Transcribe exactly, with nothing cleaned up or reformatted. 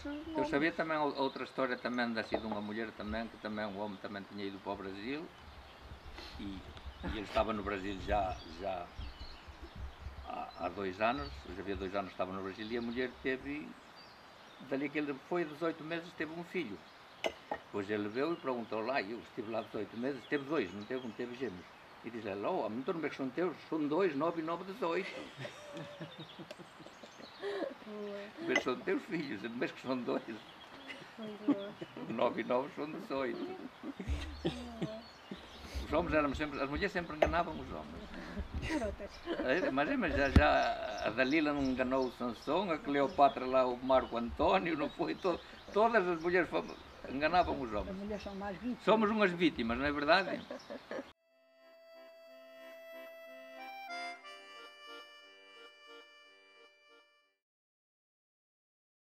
outros nomes. Eu sabia também outra história também assim, de uma mulher também, que também um homem também tinha ido para o Brasil e, e ele estava no Brasil já, já há, há dois anos, já havia dois anos que estava no Brasil e a mulher teve, dali que ele foi dezoito meses, teve um filho. Depois ele veio e perguntou lá, eu estive lá dezoito meses, teve dois, não teve um, teve gêmeos. E diz ela, oh, então não é que são teus, são dois, nove e nove, dezoito. Mas são teus filhos, mas que são dois. Nove e nove são dezoito. Os homens eram sempre, as mulheres sempre enganavam os homens. Mas, mas já, já a Dalila não enganou o Sansão, a Cleopatra lá, o Marco Antônio, não foi? To, todas as mulheres enganavam os homens. As mulheres são mais vítimas. Somos umas vítimas, não é verdade?